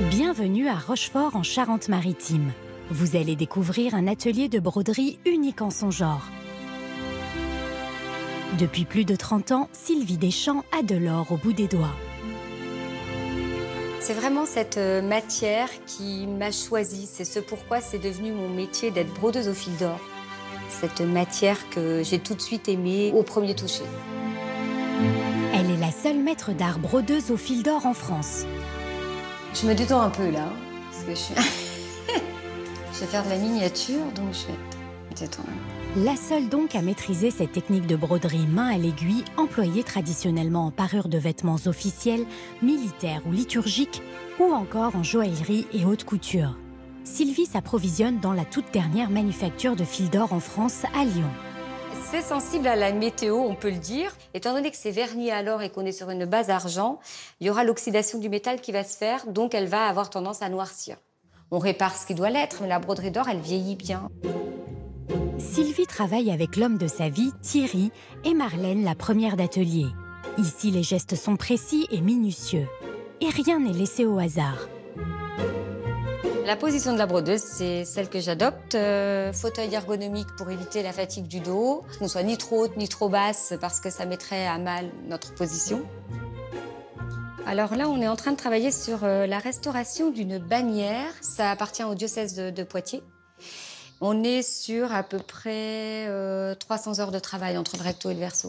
Bienvenue à Rochefort en Charente-Maritime. Vous allez découvrir un atelier de broderie unique en son genre. Depuis plus de 30 ans, Sylvie Deschamps a de l'or au bout des doigts. C'est vraiment cette matière qui m'a choisie. C'est ce pourquoi c'est devenu mon métier d'être brodeuse au fil d'or. Cette matière que j'ai tout de suite aimée au premier toucher. Elle est la seule maître d'art brodeuse au fil d'or en France. Je me détends un peu là, parce que je suis... je vais faire de la miniature, donc je vais me détendre. La seule donc à maîtriser cette technique de broderie main à l'aiguille, employée traditionnellement en parure de vêtements officiels, militaires ou liturgiques, ou encore en joaillerie et haute couture. Sylvie s'approvisionne dans la toute dernière manufacture de fil d'or en France, à Lyon. C'est sensible à la météo, on peut le dire. Étant donné que c'est verni à l'or et qu'on est sur une base argent, il y aura l'oxydation du métal qui va se faire, donc elle va avoir tendance à noircir. On répare ce qui doit l'être, mais la broderie d'or, elle vieillit bien. Sylvie travaille avec l'homme de sa vie, Thierry, et Marlène, la première d'atelier. Ici, les gestes sont précis et minutieux. Et rien n'est laissé au hasard. La position de la brodeuse, c'est celle que j'adopte. Fauteuil ergonomique pour éviter la fatigue du dos. Qu'on soit ni trop haute ni trop basse parce que ça mettrait à mal notre position. Alors là, on est en train de travailler sur la restauration d'une bannière. Ça appartient au diocèse de Poitiers. On est sur à peu près 300 heures de travail entre le recto et le verso.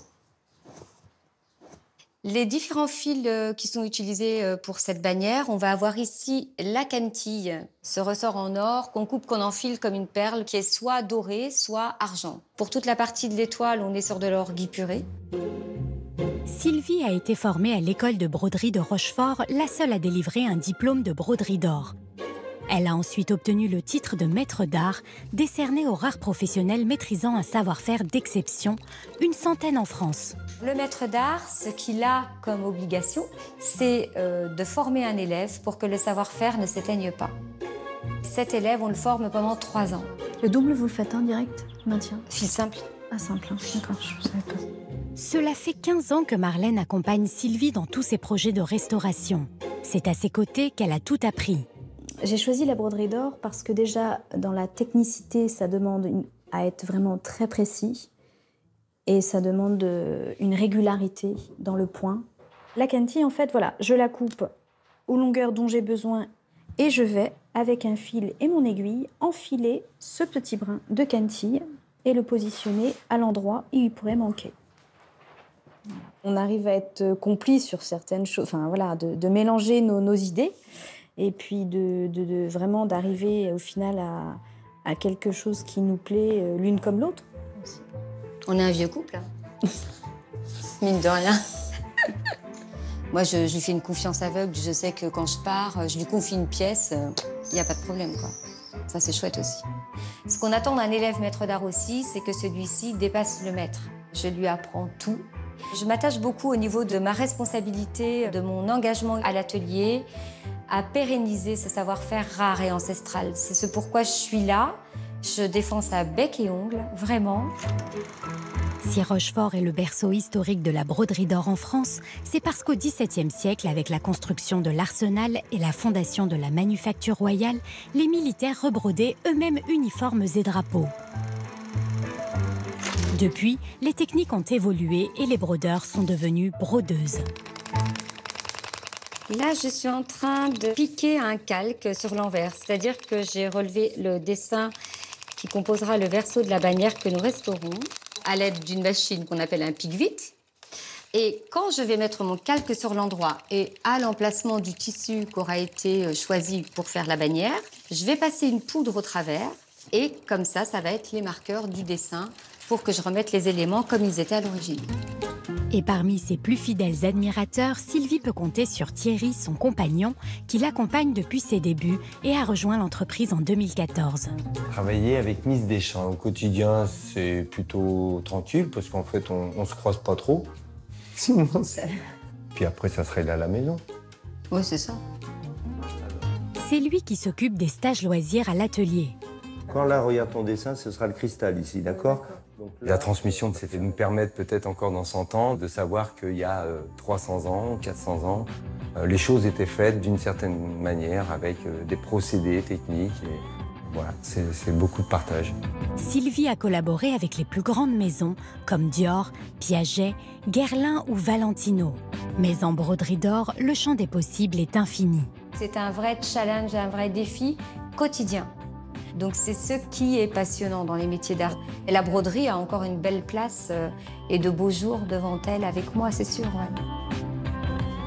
Les différents fils qui sont utilisés pour cette bannière, on va avoir ici la cantille, ce ressort en or qu'on coupe, qu'on enfile comme une perle, qui est soit doré, soit argent. Pour toute la partie de l'étoile, on est sur de l'or guipuré. Sylvie a été formée à l'école de broderie de Rochefort, la seule à délivrer un diplôme de broderie d'or. Elle a ensuite obtenu le titre de maître d'art, décerné aux rares professionnels maîtrisant un savoir-faire d'exception, une centaine en France. Le maître d'art, ce qu'il a comme obligation, c'est de former un élève pour que le savoir-faire ne s'éteigne pas. Cet élève, on le forme pendant 3 ans. Le double, vous le faites direct, maintien? Fil simple. Ah, simple, hein. D'accord, je ne savais pas. Cela fait 15 ans que Marlène accompagne Sylvie dans tous ses projets de restauration. C'est à ses côtés qu'elle a tout appris. J'ai choisi la broderie d'or parce que déjà, dans la technicité, ça demande à être vraiment très précis et ça demande une régularité dans le point. La cantille, en fait, voilà, je la coupe aux longueurs dont j'ai besoin et je vais, avec un fil et mon aiguille, enfiler ce petit brin de cantille et le positionner à l'endroit où il pourrait manquer. On arrive à être complice sur certaines choses, enfin voilà, de mélanger nos idées. Et puis vraiment d'arriver au final à quelque chose qui nous plaît l'une comme l'autre. On est un vieux couple, hein. Mine de rien. Moi, je lui fais une confiance aveugle. Je sais que quand je pars, je lui confie une pièce, il n'y a pas de problème, quoi. Ça, c'est chouette aussi. Ce qu'on attend d'un élève maître d'art aussi, c'est que celui-ci dépasse le maître. Je lui apprends tout. Je m'attache beaucoup au niveau de ma responsabilité, de mon engagement à l'atelier, à pérenniser ce savoir-faire rare et ancestral. C'est ce pourquoi je suis là. Je défends ça bec et ongles, vraiment. Si Rochefort est le berceau historique de la broderie d'or en France, c'est parce qu'au XVIIe siècle, avec la construction de l'arsenal et la fondation de la manufacture royale, les militaires rebrodaient eux-mêmes uniformes et drapeaux. Depuis, les techniques ont évolué et les brodeurs sont devenus brodeuses. Là, je suis en train de piquer un calque sur l'envers, c'est-à-dire que j'ai relevé le dessin qui composera le verso de la bannière que nous restaurons à l'aide d'une machine qu'on appelle un pique-vite. Et quand je vais mettre mon calque sur l'endroit et à l'emplacement du tissu qu'aura été choisi pour faire la bannière, je vais passer une poudre au travers et comme ça va être les marqueurs du dessin pour que je remette les éléments comme ils étaient à l'origine. Et parmi ses plus fidèles admirateurs, Sylvie peut compter sur Thierry, son compagnon, qui l'accompagne depuis ses débuts et a rejoint l'entreprise en 2014. Travailler avec Miss Deschamps au quotidien, c'est plutôt tranquille parce qu'en fait, on se croise pas trop. Sinon, puis après, ça serait là à la maison. Oui, c'est ça. C'est lui qui s'occupe des stages loisirs à l'atelier. Quand là, regarde ton dessin, ce sera le cristal ici, d'accord? La transmission, c'était nous permettre peut-être encore dans 100 ans de savoir qu'il y a 300 ans, 400 ans, les choses étaient faites d'une certaine manière avec des procédés techniques. Et voilà, c'est beaucoup de partage. Sylvie a collaboré avec les plus grandes maisons comme Dior, Piaget, Guerlain ou Valentino. Mais en broderie d'or, le champ des possibles est infini. C'est un vrai challenge, un vrai défi quotidien. Donc c'est ce qui est passionnant dans les métiers d'art. Et la broderie a encore une belle place et de beaux jours devant elle avec moi, c'est sûr. Ouais.